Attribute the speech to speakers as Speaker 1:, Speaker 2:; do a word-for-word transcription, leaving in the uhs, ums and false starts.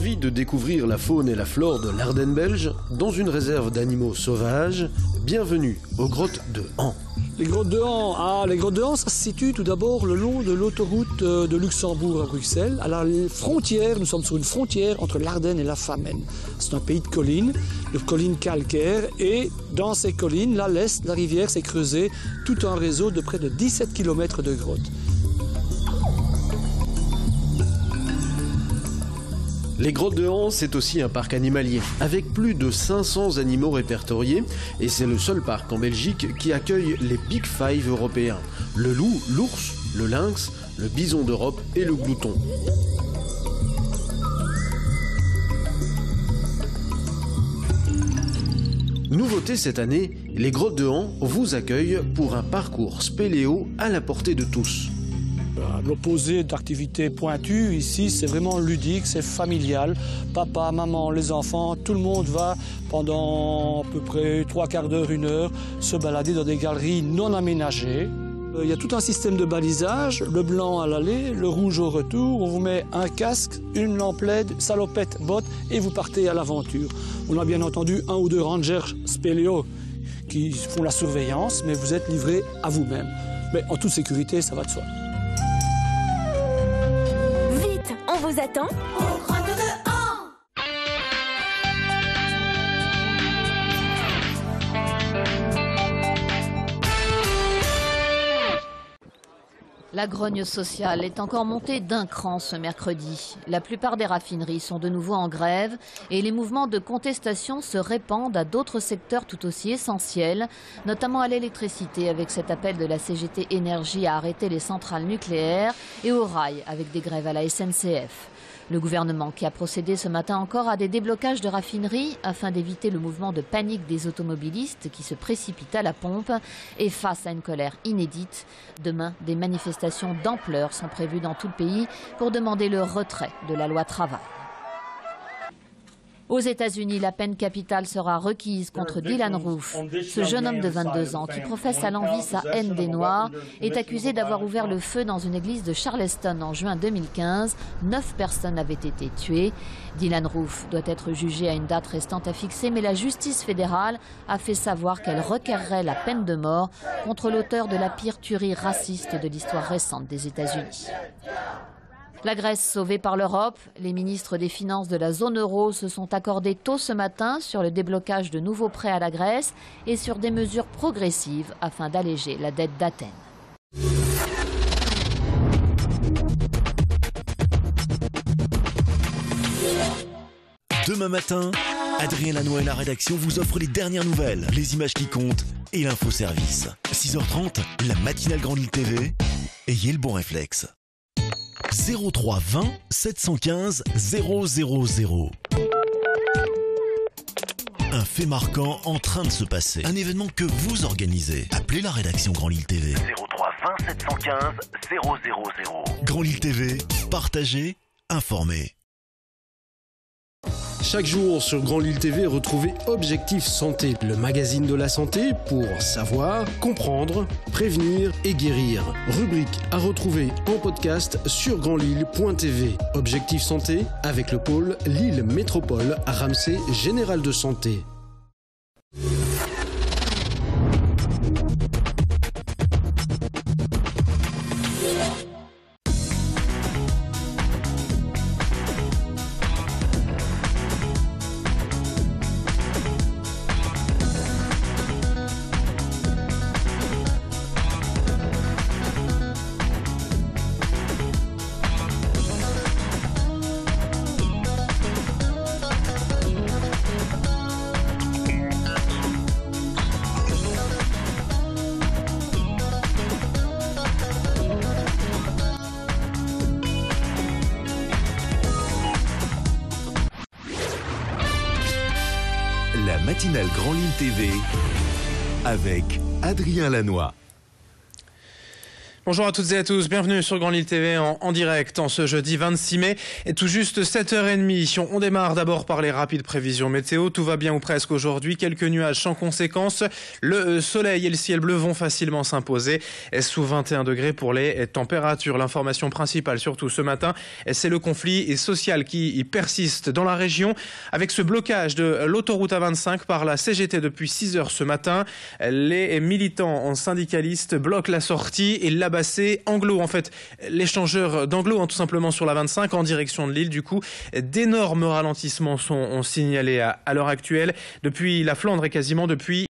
Speaker 1: Envie de découvrir la faune et la flore de l'Ardenne belge dans une réserve d'animaux sauvages? Bienvenue aux grottes de Han.
Speaker 2: Les grottes de Han, ah, les grottes de Han, ça se situe tout d'abord le long de l'autoroute de Luxembourg à Bruxelles. À la frontière, nous sommes sur une frontière entre l'Ardenne et la Famenne. C'est un pays de collines, de collines calcaires, et dans ces collines, là, l'est, la rivière s'est creusée tout un réseau de près de dix-sept kilomètres de grottes.
Speaker 1: Les grottes de Han, c'est aussi un parc animalier, avec plus de cinq cents animaux répertoriés, et c'est le seul parc en Belgique qui accueille les Big Five européens. Le loup, l'ours, le lynx, le bison d'Europe et le glouton. Nouveauté cette année, les grottes de Han vous accueillent pour un parcours spéléo à la portée de tous.
Speaker 2: L'opposé d'activités pointues, ici, c'est vraiment ludique, c'est familial. Papa, maman, les enfants, tout le monde va pendant à peu près trois quarts d'heure, une heure, se balader dans des galeries non aménagées. Il y a tout un système de balisage, le blanc à l'aller, le rouge au retour. On vous met un casque, une lampe L E D, salopette, bottes et vous partez à l'aventure. On a bien entendu un ou deux rangers spéléo qui font la surveillance, mais vous êtes livré à vous-même. Mais en toute sécurité, ça va de soi.
Speaker 3: On vous attend aux grottes de Han.
Speaker 4: La grogne sociale est encore montée d'un cran ce mercredi. La plupart des raffineries sont de nouveau en grève et les mouvements de contestation se répandent à d'autres secteurs tout aussi essentiels, notamment à l'électricité avec cet appel de la C G T Énergie à arrêter les centrales nucléaires et au rail avec des grèves à la S N C F. Le gouvernement qui a procédé ce matin encore à des déblocages de raffineries afin d'éviter le mouvement de panique des automobilistes qui se précipitent à la pompe et face à une colère inédite. Demain, des manifestations d'ampleur sont prévues dans tout le pays pour demander le retrait de la loi travail. Aux États-Unis, la peine capitale sera requise contre Dylan Roof. Ce jeune homme de vingt-deux ans, qui professe à l'envi sa haine des Noirs, est accusé d'avoir ouvert le feu dans une église de Charleston en juin deux mille quinze. Neuf personnes avaient été tuées. Dylan Roof doit être jugé à une date restante à fixer, mais la justice fédérale a fait savoir qu'elle requerrait la peine de mort contre l'auteur de la pire tuerie raciste de l'histoire récente des États-Unis. La Grèce sauvée par l'Europe, les ministres des Finances de la zone euro se sont accordés tôt ce matin sur le déblocage de nouveaux prêts à la Grèce et sur des mesures progressives afin d'alléger la dette d'Athènes.
Speaker 5: Demain matin, Adrien Lanois et la rédaction vous offrent les dernières nouvelles, les images qui comptent et l'infoservice. six heures trente, la matinale Grand Lille T V. Ayez le bon réflexe. zéro trois vingt sept cent quinze zéro zéro zéro. Un fait marquant en train de se passer. Un événement que vous organisez. Appelez la rédaction Grand Lille T V.
Speaker 6: zéro trois vingt sept cent quinze zéro zéro zéro.
Speaker 5: Grand Lille T V, partagez, informez.
Speaker 1: Chaque jour sur Grand Lille T V, retrouvez Objectif Santé, le magazine de la santé pour savoir, comprendre, prévenir et guérir. Rubrique à retrouver en podcast sur grandlille point t v. Objectif Santé avec le pôle Lille Métropole à Ramsey Général de Santé.
Speaker 5: La matinale Grand Lille T V avec Adrien Lanois.
Speaker 7: Bonjour à toutes et à tous, bienvenue sur Grand Lille T V en, en direct en ce jeudi vingt-six mai et tout juste sept heures trente. On démarre d'abord par les rapides prévisions météo. Tout va bien ou presque aujourd'hui, quelques nuages sans conséquence. Le soleil et le ciel bleu vont facilement s'imposer sous vingt et un degrés pour les températures. L'information principale surtout ce matin, c'est le conflit social qui persiste dans la région avec ce blocage de l'autoroute A vingt-cinq par la C G T depuis six heures ce matin. Les militants syndicalistes bloquent la sortie et l'abassé Anglo, en fait, l'échangeur d'Anglo, hein, tout simplement sur la vingt-cinq en direction de Lille. Du coup, d'énormes ralentissements sont signalés à, à l'heure actuelle depuis la Flandre et quasiment depuis